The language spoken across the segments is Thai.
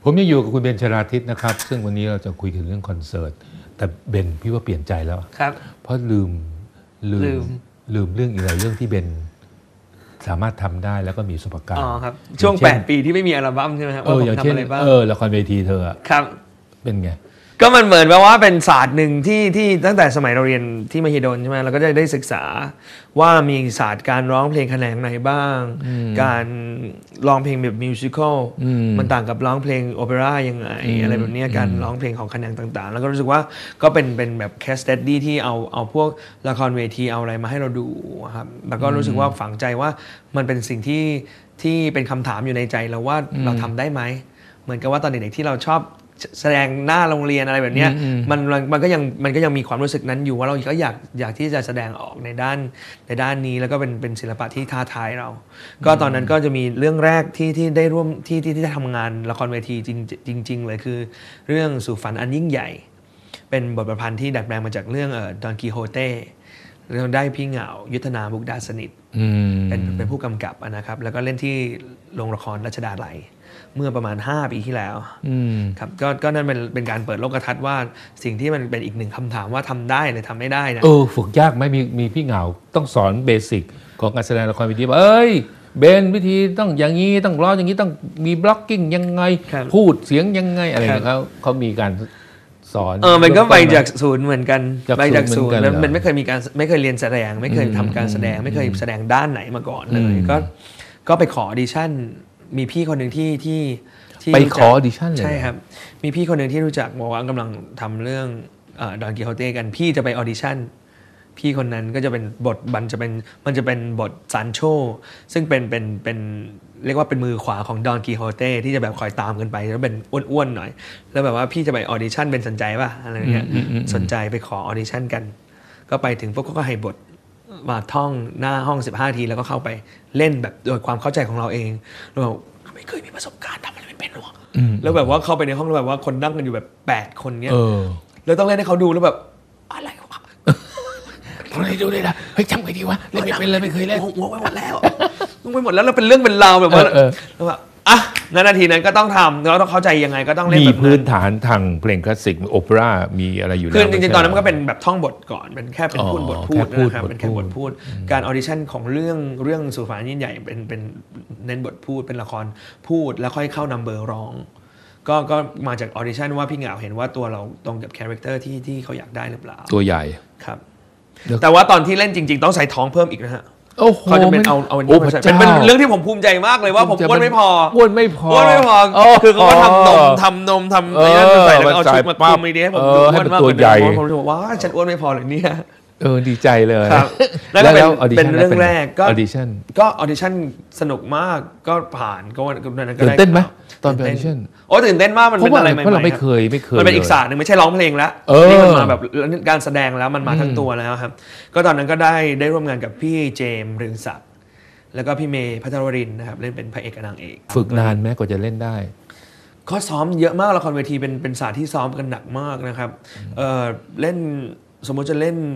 ผมยังอยู่กับคุณเบนชราทิตนะครับซึ่งวันนี้เราจะคุยถึงเรื่องคอนเสิร์ตแต่เบนพี่ว่าเปลี่ยนใจแล้วครับเพราะลืมเรื่องอีกหลายเรื่องที่เบนสามารถทำได้แล้วก็มีประสบการณ์ครับช่วง8 ปีที่ไม่มีอัลบั้มใช่ไหมครับว่าผมทำอะไรบ้างละครเวทีเธอครับเป็นไงก็มันเหมือนแบบว่าเป็นศาสตร์หนึ่งที่ตั้งแต่สมัยเราเรียนที่มหิดลใช่ไหมเราก็ได้ศึกษาว่ามีศาสตร์การร้องเพลงแขนงไหนบ้างการร้องเพลงแบบมิวสิควลมันต่างกับร้องเพลงโอเปร่ายังไงอะไรแบบนี้การร้องเพลงของแขนงต่างๆแล้วก็รู้สึกว่าก็เป็นแบบแคสเตดดี้ที่เอาพวกละครเวทีเอาอะไรมาให้เราดูครับแล้วก็รู้สึกว่าฝังใจว่ามันเป็นสิ่งที่เป็นคำถามอยู่ในใจเราว่าเราทำได้ไหมเหมือนกับว่าตอนเด็กๆที่เราชอบแสดงหน้าโรงเรียนอะไรแบบนี้มันก็ยังมีความรู้สึกนั้นอยู่ว่าเราก็อยากที่จะแสดงออกในด้านนี้แล้วก็เป็นศิลปะที่ท้าทายเราก็ตอนนั้นก็จะมีเรื่องแรกที่ได้ร่วมที่ได้ทำงานละครเวทีจริงเลยคือเรื่องสู่ฝันอันยิ่งใหญ่เป็นบทประพันธ์ที่ดัดแปลงมาจากเรื่องดอนกิโฮเต้เรื่องได้พี่เหงายุทธนามุกดาสนิทเป็นผู้กำกับนะครับแล้วก็เล่นที่โรงละครรัชดาลัยเมื่อประมาณ5 ปีที่แล้วครับก็นั่นเป็นการเปิดโลกทัศน์ว่าสิ่งที่มันเป็นอีกหนึ่งคำถามว่าทำได้หรือทำไม่ได้นะฝึกยากไหมมีพี่เหงาต้องสอนเบสิกของการแสดงละครเวทีว่าเบนวิธีต้องอย่างนี้ต้องร้องอย่างนี้ต้องมีบล็อกกิ้งยังไงพูดเสียงยังไงอะไรเขามีการสอนมันก็ไปจากศูนย์เหมือนกันไปจากศูนย์แล้วมันไม่เคยเรียนแสดงไม่เคยทำการแสดงไม่เคยแสดงด้านไหนมาก่อนเลยก็ไปขอออดิชั่นมีพี่คนหนึ่งที่ไปขอออดิชั่นเลยใช่ครับมีพี่คนหนึ่งที่รู้จักบอกว่ากำลังทำเรื่องดอนกิโฮเต้กันพี่จะไปออดิชั่นพี่คนนั้นก็จะเป็นบทมันจะเป็นบทซานโชซึ่งเป็นเรียกว่าเป็นมือขวาของดอนกิโฮเต้ที่จะแบบคอยตามกันไปแล้วเป็นอ้วนๆหน่อยแล้วแบบว่าพี่จะไปออดิชั่นเป็นสนใจป่ะอะไรเงี้ยสนใจไปขอออดิชั่นกันก็ไปถึงพวกก็ให้บทมาท่องหน้าห้อง15 ทีแล้วก็เข้าไปเล่นแบบโดยความเข้าใจของเราเองเราไม่เคยมีประสบการณ์ทำอะไรไม่เป็นหรอกแล้วแบบว่าเข้าไปในห้องแล้วแบบว่าคนนั่งกันอยู่แบบ8 คนเนี้ยแล้วต้องเล่นให้เขาดูแล้วแบบอะไรวะทำอะไรดูเลยนะเฮ้ยจำไงดีวะเล่นไม่เป็นเลยไม่เคยเล่นงงไปหมดแล้วแล้วเป็นเรื่องเป็นราวแบบว่าแล้วแบบนาทีนั้นก็ต้องทำแล้วต้องเข้าใจยังไงก็ต้องเล่นมีพื้นฐานทางเพลงคลาสสิกโอเปร่ามีอะไรอยู่แล้วคือจริงๆตอนนั้นมันก็เป็นแบบท่องบทก่อนเป็นแค่เป็นพูดบทพูดนะครับเป็นแค่บทพูดการออดิชั่นของเรื่องสู่ฝันยิ่งใหญ่เป็นเน้นบทพูดเป็นละครพูดแล้วค่อยเข้านัมเบอร์ร้องก็มาจากออดิชั่นว่าพี่เหงาเห็นว่าตัวเราตรงกับคาแรคเตอร์ที่เขาอยากได้หรือเปล่าตัวใหญ่ครับแต่ว่าตอนที่เล่นจริงๆต้องใส่ท้องเพิ่มอีกนะฮะเขาจะเป็นเอานี้มาใส่เป็นเรื่องที่ผมภูมิใจมากเลยว่าผมอ้วนไม่พอคือเขาก็ทำนมทำอะไรนั่นใส่แล้วเอาชุดมาคุมไม่ได้ผมอ้วนมากเลยผมรู้ว่าฉันอ้วนไม่พอเลยเนี่ยดีใจเลยแล้วเป็นเรื่องแรกก็ออดิชั่นสนุกมากก็ผ่านก็ตื่นเต้นไหมตอนออดิชั่นตื่นเต้นมากมันเป็นอะไรใหม่ๆเพราะเราไม่เคยมันเป็นอีกศาสตร์หนึ่งไม่ใช่ร้องเพลงแล้วนี่มันมาแบบการแสดงแล้วมันมาทั้งตัวแล้วครับก็ตอนนั้นก็ได้ร่วมงานกับพี่เจมส์เรืองศักดิ์แล้วก็พี่เมย์พัทรวรินทร์นะครับเล่นเป็นพระเอกกับนางเอกฝึกนานไหมกว่าจะเล่นได้ก็ซ้อมเยอะมากละครเวทีเป็นศาสตร์ที่ซ้อมกันหนักมากนะครับเล่นสมมติจะเล่น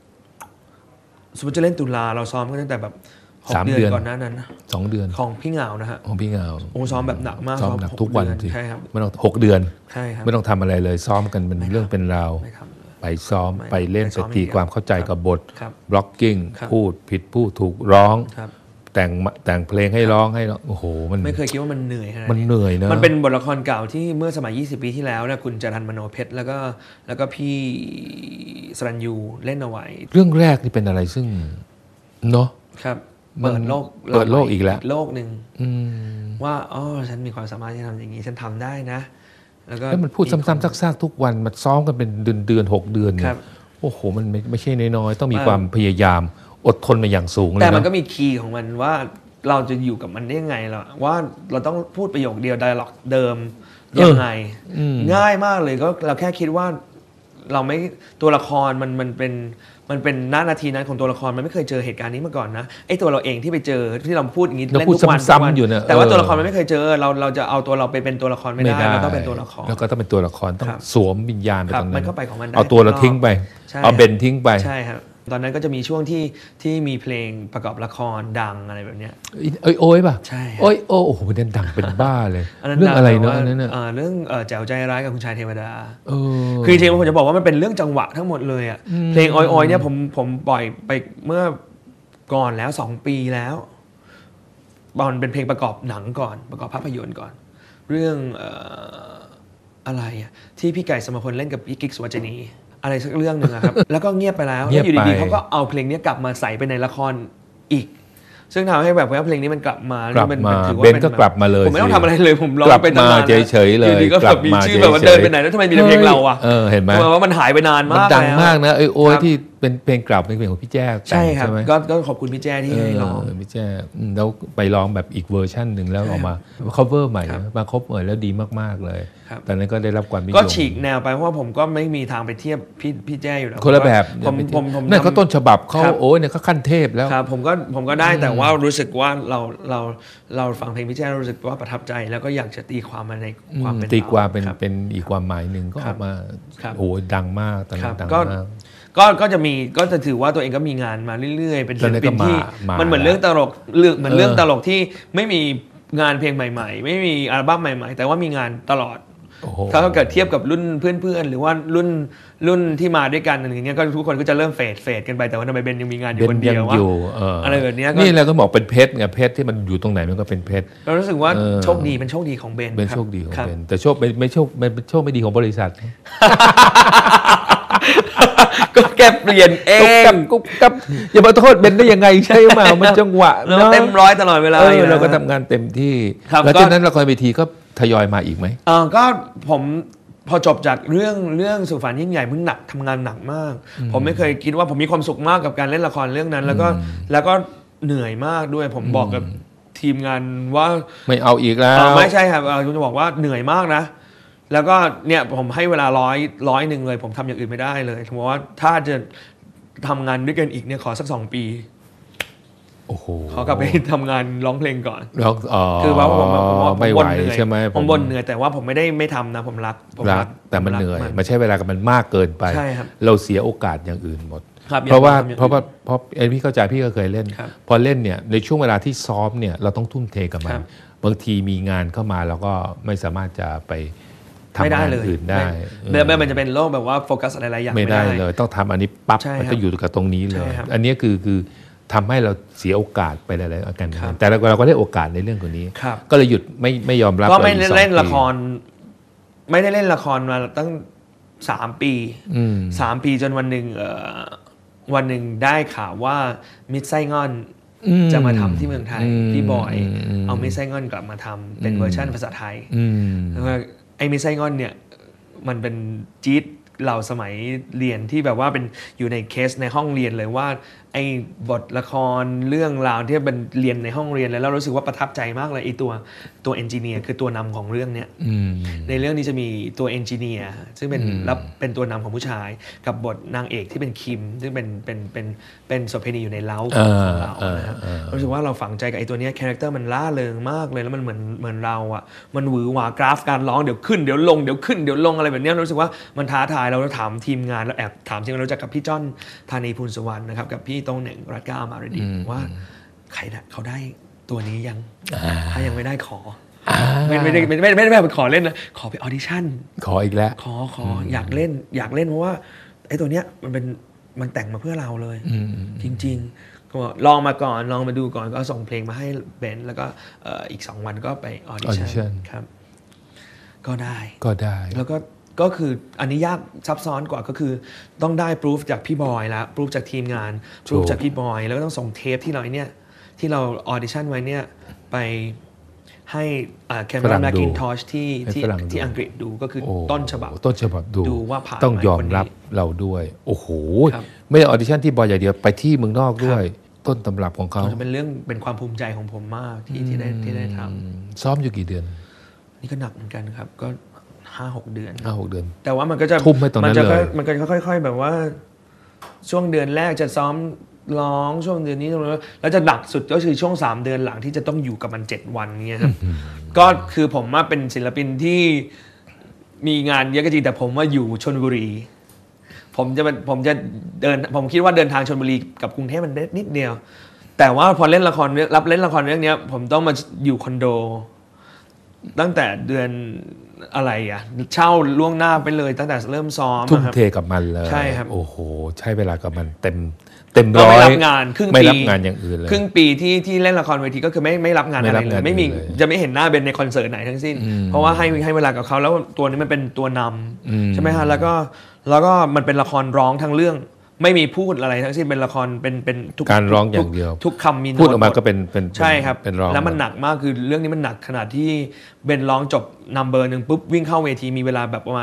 ตุลาเราซ้อมกันตั้งแต่แบบ6 เดือนก่อนหน้านั้น 2 เดือนของพี่เหงานะฮะของพี่เหงาซ้อมแบบหนักมากซ้อมหนักทุกวันใช่ครับไม่ต้อง6 เดือนใช่ครับไม่ต้องทำอะไรเลยซ้อมกันเป็นเรื่องเป็นราวไปซ้อมไปเล่นไปตีความเข้าใจกับบทบล็อกกิ้งพูดผิดพูดถูกร้องแต่งเพลงให้ร้องโอ้โหมันไม่เคยคิดว่ามันเหนื่อยขนาดนี้มันเหนื่อยนะมันเป็นบทละครเก่าที่เมื่อสมัย20 ปีที่แล้วนะคุณจรัญมโนเพชรแล้วก็พี่สรัญยูเล่นเอาไว้เรื่องแรกนี่เป็นอะไรซึ่งเนาะครับเปิดโลกอีกแล้วโลกหนึ่งว่าฉันมีความสามารถที่ทำอย่างนี้ฉันทำได้นะแล้วมันพูดซ้ำๆซากๆทุกวันมันซ้อมกันเป็นเดือน6 เดือนเนี่ยโอ้โหมันไม่ใช่น้อยๆต้องมีความพยายามอดทนมาอย่างสูงเลยแต่มันก็มีคีย์ของมันว่าเราจะอยู่กับมันได้ยังไงล่ะว่าเราต้องพูดประโยคเดียวไดอะล็อกเดิมยังไงง่ายมากเลยก็เราแค่คิดว่าเราไม่ตัวละครมันเป็นนาทีนั้นของตัวละครมันไม่เคยเจอเหตุการณ์นี้มาก่อนนะไอ้ตัวเราเองที่ไปเจอที่เราพูดอย่างนี้เล่นทุกวันแต่ว่าตัวละครมันไม่เคยเจอเราจะเอาตัวเราไปเป็นตัวละครไม่ได้เราต้องเป็นตัวละครแล้วก็ต้องเป็นตัวละครต้องสวมวิญญาณไปตรงนั้นมันก็ไปของมันได้เอาตัวเราทิ้งไปเอาเบนทิ้งไปใช่ครับตอนนั้นก็จะมีช่วงที่มีเพลงประกอบละครดังอะไรแบบเนี้ยโอ้ยป่ะใช่โอ้ยโอ้โหมันดังเป็นบ้าเลยเรื่องอะไรเนาะอันนั้นเรื่องแจ๋วใจร้ายกับคุณชายเทวดาคือจริงๆผมจะบอกว่ามันเป็นเรื่องจังหวะทั้งหมดเลยอ่ะเพลงอ้อยๆเนี่ยผมปล่อยไปเมื่อก่อนแล้ว2 ปีแล้วบอลเป็นเพลงประกอบหนังก่อนประกอบภาพยนตร์ก่อนเรื่องอะไรอ่ะที่พี่ไก่สมพลเล่นกับพี่กิ๊กสุวรรณีอะไรสักเรื่องหนึ่งครับ แล้วก็เงียบไปแล้วแล้วอยู่ดีๆเขาก็เอาเพลงนี้กลับมาใส่ไปในละครอีกซึ่งทำให้แบบว่าเพลงนี้มันกลับมาถือว่าเบนก็กลับมาเลยผมไม่ต้องทำอะไรเลยผมร้องไปตั้งนานเฉยๆเลยก็แบบมีชื่อแบบว่าเดินไปไหนแล้วทำไมมีแต่เพลงเราอ่ะเห็นไหมว่ามันหายไปนานมากดังมากนะโอ้ยที่เป็นเพลงกลับเป็นเพลงของพี่แจ้ใช่ครับก็ขอบคุณพี่แจ้ที่ให้ร้องพี่แจ้แล้วไปร้องแบบอีกเวอร์ชันหนึ่งแล้วออกมา cover ใหม่มาครบใหม่แล้วดีมากๆเลยตอนนั้นก็ได้รับความนิยมก็ฉีกแนวไปเพราะว่าผมก็ไม่มีทางไปเทียบพี่แจ้อยู่แล้วคนละแบบผมนั่นเขาต้นฉบับเขาโอ้ยเนี่ยเขาขั้นเทพแล้วครับผมก็ได้แต่ว่ารู้สึกว่าเราฟังเพลงพี่แจ้รู้สึกว่าประทับใจแล้วก็อยากจะตีความมาในความเป็นตีความเป็นอีกความหมายหนึ่งก็ออกมาโอ้ดังมากตอนนั้นดังมากก็จะถือว่าตัวเองก็มีงานมาเรื่อยๆเป็นศิลปินที่มันเหมือนเรื่องตลกเหมือนเรื่องตลกที่ไม่มีงานเพลงใหม่ๆไม่มีอัลบั้มใหม่ๆแต่ว่ามีงานตลอดถ้าเกิดเทียบกับรุ่นเพื่อนๆหรือว่ารุ่นที่มาด้วยกันอย่างเงี้ยก็ทุกคนก็จะเริ่มเฟดกันไปแต่ว่าทำไมเบนยังมีงานอยู่คนเดียววะอะไรแบบนี้นี่เราก็บอกเป็นเพชรไงเพชรที่มันอยู่ตรงไหนมันก็เป็นเพชรเรารู้สึกว่าโชคดีเป็นโชคดีของเบนเป็นโชคดีของเบนแต่โชคไม่โชคเป็นโชคไม่ดีของบริษัทก็แกเปลี่ยนเองกับอย่ามาโทษเบนได้ยังไงใช่ไหมมันจังหวะเต็มร้อยตลอดเวลาเราก็ทำงานเต็มที่แล้วจากนั้นละครเวทีก็ทยอยมาอีกไหมก็ผมพอจบจากเรื่องสู่ฝันยิ่งใหญ่มึงหนักทำงานหนักมากผมไม่เคยคิดว่าผมมีความสุขมากกับการเล่นละครเรื่องนั้นแล้วก็เหนื่อยมากด้วยผมบอกกับทีมงานว่าไม่เอาอีกแล้วไม่ใช่ครับคุณจะบอกว่าเหนื่อยมากนะแล้วก็เนี่ยผมให้เวลาร้อยหนึ่งเลยผมทำอย่างอื่นไม่ได้เลยผมว่าถ้าจะทำงานด้วยกันอีกเนี่ยขอสัก2 ปีโอ้โหขอกลับไปทำงานร้องเพลงก่อนคือว่าผมไม่ไหวใช่ไหมผมบ่นเหนื่อยแต่ว่าผมไม่ทำนะผมรักแต่มันเหนื่อยมันใช้เวลากับมันมากเกินไปเราเสียโอกาสอย่างอื่นหมดเพราะพี่เข้าใจพี่ก็เคยเล่นพอเล่นเนี่ยในช่วงเวลาที่ซ้อมเนี่ยเราต้องทุ่มเทกับมันบางทีมีงานเข้ามาเราก็ไม่สามารถจะไปทำงานอื่นได้มันจะเป็นโลกแบบว่าโฟกัสอะไรหลายอย่างไม่ได้เลยต้องทำอันนี้ปั๊บมันต้องอยู่กับตรงนี้เลยอันนี้คือทำให้เราเสียโอกาสไปหลายๆกันแต่เราก็ได้โอกาสในเรื่องคนนี้ก็เลยหยุดไม่ยอมรับก็ไม่ได้เล่นละครไม่ได้เล่นละครมาตั้ง3 ปี3 ปีจนวันหนึ่งได้ข่าวว่ามิตรไส้งอนจะมาทำที่เมืองไทยพี่บอยเอามิตรไส้งอนกลับมาทำเป็นเวอร์ชันภาษาไทยแล้วไอ้มิตรไส้งอนเนี่ยมันเป็นจี๊ดเราสมัยเรียนที่แบบว่าเป็นอยู่ในเคสในห้องเรียนเลยว่าไอ้บทละครเรื่องราวที่เป็นเรียนในห้องเรียนแล้วรู้สึกว่าประทับใจมากเลยไอ้ตัวเอนจิเนียร์คือตัวนำของเรื่องเนี้ยในเรื่องนี้จะมีตัวเอนจิเนียร์ซึ่งเป็นตัวนำของผู้ชายกับบทนางเอกที่เป็นคิมซึ่งเป็นโสเภณีอยู่ในเล้าของเรานะครับรู้สึกว่าเราฝังใจกับไอ้ตัวเนี้ยคาแรคเตอร์มันล่าเริงมากเลยแล้วมันเหมือนเราอ่ะมันหวือหวากราฟการร้องเดี๋ยวขึ้นเดี๋ยวลงเดี๋ยวขึ้นเดี๋ยวลงอะไรแบบนี้รู้สึกว่ามันท้าทายเราถามทีมงานแล้วแอบถามทีมงานรู้จักกับพี่จ้อนธานีพูลสุวรรณนะครับกับพี่โต้งเหน่งรัตน์ก้าวอมรดีว่าใครเขาได้ตัวนี้ยังถ้ายังไม่ได้ขอไม่ได้ไปขอเล่นนะขอไปออดิชั่นขออีกแล้วขออยากเล่นเพราะว่าไอ้ตัวเนี้ยมันแต่งมาเพื่อเราเลยจริงๆก็ลองมาก่อนลองมาดูก่อนก็ส่งเพลงมาให้เบนแล้วก็อีก2 วันก็ไปออดิชั่นครับก็ได้แล้วก็คืออันนี้ยากซับซ้อนกว่าก็คือต้องได้พรูฟจากพี่บอยแล้วพรูฟจากทีมงานพรูฟจากพี่บอยแล้วก็ต้องส่งเทปที่เราออดิชั่นไว้เนี่ยไปให้แคมเมรอนแมคกินทอชที่อังกฤษดูก็คือต้นฉบับดูว่าผ่านต้องยอมรับเราด้วยโอ้โหไม่ได้ออดิชั่นที่บอยอย่างเดียวไปที่เมืองนอกด้วยต้นตำรับของเขาจะเป็นความภูมิใจของผมมากที่ได้ทำซ้อมอยู่กี่เดือนนี่ก็หนักเหมือนกันครับก็5-6 เดือนแต่ว่ามันก็จะค่อยๆแบบว่าช่วงเดือนแรกจะซ้อมร้องช่วงเดือนนี้แล้วจะหนักสุดก็คือช่วง3 เดือนหลังที่จะต้องอยู่กับมัน7 วันเงี้ยครับก็คือผมว่าเป็นศิลปินที่มีงานเยอะก็จริงแต่ผมว่าอยู่ชลบุรีผผมจะเดินผมคิดว่าเดินทางชลบุรีกับกรุงเทพมันนิดเดียวแต่ว่าพอเล่นละครรับเล่นละครเรื่องนี้ผมต้องมาอยู่คอนโดตั้งแต่เดือนอะไรเช่าล่วงหน้าไปเลยตั้งแต่เริ่มซ้อมทุ่มเทกับมันเลยใช่ครับโอ้โหใช้เวลากับมันเต็มร้อยไม่รับงานครึ่งปีไม่รับงานอย่างอื่นเลยครึ่งปีที่เล่นละครเวทีก็คือไม่รับงานอะไรเลยไม่มีจะไม่เห็นหน้าเบนในคอนเสิร์ตไหนทั้งสิ้นเพราะว่าให้เวลากับเขาแล้วตัวนี้มันเป็นตัวนำใช่ไหมฮะแล้วก็มันเป็นละครร้องทั้งเรื่องไม่มีพูดอะไรทั้งสิ้นเป็นละครเป็นทุกการร้องอย่างเดียวทุกคำมีพูดออกมาก็เป็นใช่ครับเป็นร้องแล้วมันหนักมากคือเรื่องนี้มันหนักขนาดที่เบนร้องจบนัมเบอร์นึงปุ๊บวิ่งเข้าเวทีมีเวลาแบบประมาณ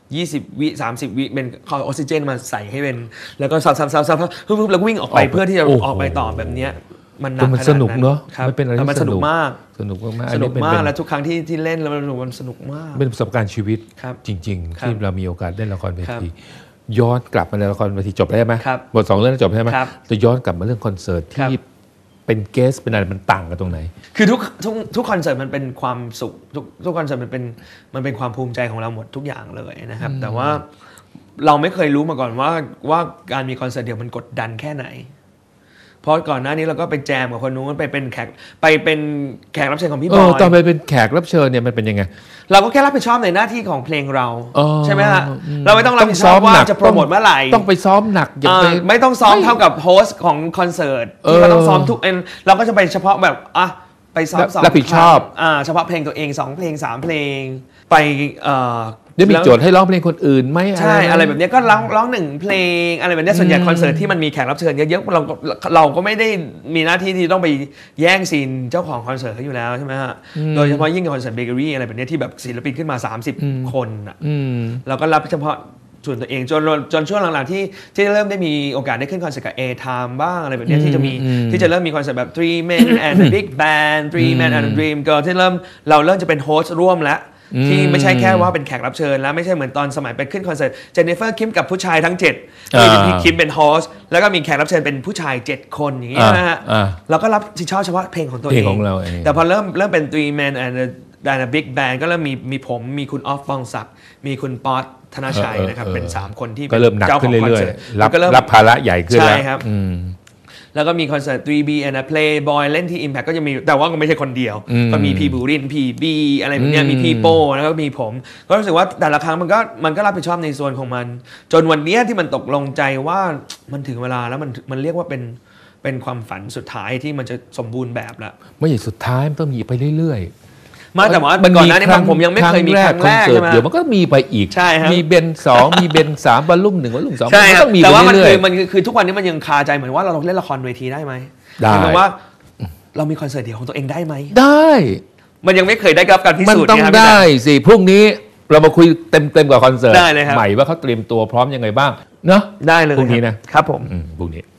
20 วิ30 วิเป็นขอออกซิเจนมาใส่ให้เป็นแล้วก็ซับปุ๊บแล้ววิ่งออกไปเพื่อที่จะออกไปต่อแบบนี้มันหนักขนาดนั้นสนุกเนาะมันเป็นอะไรที่สนุกมากสนุกมากสนุกมากและทุกครั้งที่เล่นแล้วมันสนุกมากเป็นประสบการณ์ชีวิตจริงๆที่เรามีโอกาสเล่นละครเวทีย้อนกลับมาในละครเวทีจบได้ไหมบท2เรื่องจบใช่ไหมจะย้อนกลับมาเรื่องคอนเสิร์ตที่เป็นเกสเป็นอะไรมันต่างกันตรงไหนคือทุกคอนเสิร์ตมันเป็นความสุขทุกคอนเสิร์ตมันเป็นความภูมิใจของเราหมดทุกอย่างเลยนะครับแต่ว่าเราไม่เคยรู้มาก่อนว่าการมีคอนเสิร์ตเดียวมันกดดันแค่ไหนเพราะก่อนหน้านี้เราก็ไปแจมกับคนนู้นไปเป็นแขกรับเชิญของพี่บอยตอนไปเป็นแขกรับเชิญเนี่ยมันเป็นยังไงเราก็แค่รับผิดชอบในหน้าที่ของเพลงเราใช่ไหมฮะเราไม่ต้องรับผิดชอบว่าจะโปรโมทเมื่อไหร่ต้องไปซ้อมหนักไม่ต้องซ้อมเท่ากับโฮสต์ของคอนเสิร์ตที่เราต้องซ้อมทุกเราก็จะไปเฉพาะแบบไปซ้อมรับผิดชอบเฉพาะเพลงตัวเอง2เพลง3เพลงไปได้มีโจทย์ให้ร้องเพลงคนอื่นไหมใช่อะไรแบบนี้ก็ร้อง1เพลงอะไรแบบนี้ส่วนใหญ่คอนเสิร์ตที่มันมีแขกรับเชิญเยอะๆเราก็ไม่ได้มีหน้าที่ที่ต้องไปแย่งซีนเจ้าของคอนเสิร์ตเขาอยู่แล้วใช่ไหมฮะโดยเฉพาะยิ่งคอนเสิร์ตเบเกอรี่อะไรแบบนี้ที่แบบศิลปินขึ้นมา30คนเราก็รับเฉพาะส่วนตัวเองจนช่วงหลังๆที่เริ่มได้มีโอกาสได้ขึ้นคอนเสิร์ตกับ A-Time บ้างอะไรแบบนี้ที่จะเริ่มมีคอนเสิร์ตแบบ Three Men and a Big Band Three Men and a Dream Girl ที่เราเริ่มจะเป็นโฮสต์ร่วมแล้วที่ไม่ใช่แค่ว่าเป็นแขกรับเชิญแล้วไม่ใช่เหมือนตอนสมัยไปขึ้นคอนเสิร์ตเจนนิเฟอร์คิมกับผู้ชายทั้ง7มีคิมเป็นโฮสต์แล้วก็มีแขกรับเชิญเป็นผู้ชาย7คนอย่างนี้นะฮะเราก็รับผิดชอบเฉพาะเพลงของตัวเองแต่พอเริ่มเป็น Three Men and a Big Band ก็เริ่มมีผมมีคุณออฟปองศักดิ์มีคุณป๊อตธนชัยนะครับเป็น3คนที่ก็เริ่มหนักขึ้นเรื่อยๆรับภาระใหญ่ขึ้นแล้วใช่ครับแล้วก็มีคอนเสิร์ต 3B and a Playboy เล่นที่ Impact ก็จะมีแต่ว่าก็ไม่ใช่คนเดียวก็มีพี่บูรินพี่บีอะไรแบบนี้มีพี่โป้แล้วก็มีผมก็รู้สึกว่าแต่ละครั้งมันก็รับผิดชอบในส่วนของมันจนวันนี้ที่มันตกลงใจว่ามันถึงเวลาแล้วมันเรียกว่าเป็นความฝันสุดท้ายที่มันจะสมบูรณ์แบบแล้วไม่ใช่สุดท้ายมันต้องมีไปเรื่อยมาแต่ว่าก่อนหน้านี้ผมยังไม่เคยมีครั้งแรกใช่ไหมเดี๋ยวมันก็มีไปอีกมีเบน2มีเบน3บอลลุ่ม1บอลลุ่ม2 มันต้องมีไปเรื่อยแต่ว่ามันคือทุกวันนี้มันยังคาใจเหมือนว่าเราเล่นละครเวทีได้ไหมได้หมายว่าเรามีคอนเสิร์ตเดี่ยวของตัวเองได้ไหมได้มันยังไม่เคยได้รับการพิสูจน์มันต้องได้สิพรุ่งนี้เรามาคุยเต็มกับคอนเสิร์ตได้เลยครับใหม่ว่าเขาเตรียมตัวพร้อมยังไงบ้างเนาะได้เลยพรุ่งนี้นะครับผมพรุ่งนี้